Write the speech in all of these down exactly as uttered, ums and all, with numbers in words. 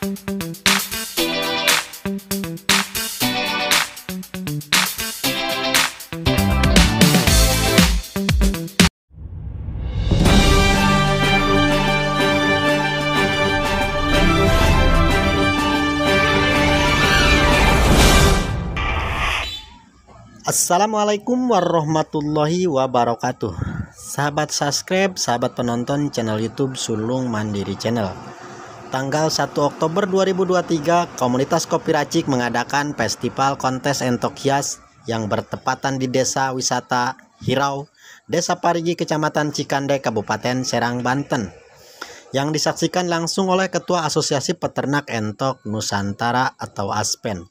Assalamualaikum warahmatullahi wabarakatuh. Sahabat subscribe, sahabat penonton channel YouTube Sulung Mandiri Channel. Tanggal satu Oktober dua ribu dua puluh tiga, komunitas Kopi Racik mengadakan festival kontes entok hias yang bertepatan di Desa Wisata Hirau, Desa Parigi, Kecamatan Cikande, Kabupaten Serang, Banten, yang disaksikan langsung oleh Ketua Asosiasi Peternak Entok Nusantara atau ASPEN.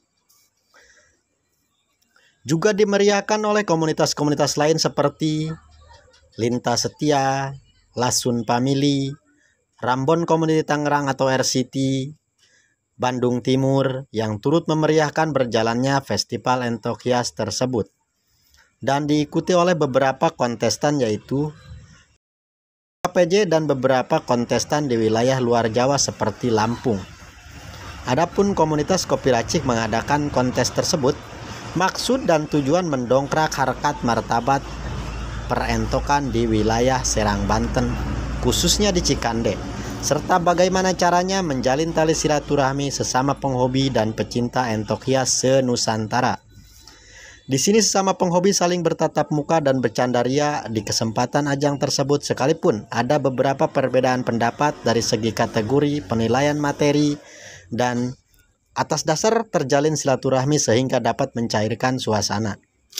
Juga dimeriahkan oleh komunitas-komunitas lain seperti Lintas Setia, Lasun Family, Rambon Community Tangerang atau R C T, Bandung Timur, yang turut memeriahkan berjalannya festival entok hias tersebut. Dan diikuti oleh beberapa kontestan yaitu K P J dan beberapa kontestan di wilayah luar Jawa seperti Lampung. Adapun komunitas Kopi Racik mengadakan kontes tersebut, maksud dan tujuan mendongkrak harkat martabat perentokan di wilayah Serang, Banten, khususnya di Cikande, serta bagaimana caranya menjalin tali silaturahmi sesama penghobi dan pecinta entok hias se-Nusantara. Di sini sesama penghobi saling bertatap muka dan bercanda ria di kesempatan ajang tersebut, sekalipun ada beberapa perbedaan pendapat dari segi kategori, penilaian materi, dan atas dasar terjalin silaturahmi sehingga dapat mencairkan suasana.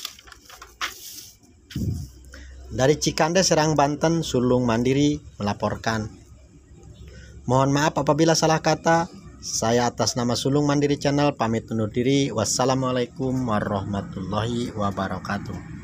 Dari Cikande, Serang, Banten, Sulung Mandiri melaporkan. Mohon maaf apabila salah kata. Saya atas nama Sulung Mandiri Channel pamit undur diri. Wassalamualaikum warahmatullahi wabarakatuh.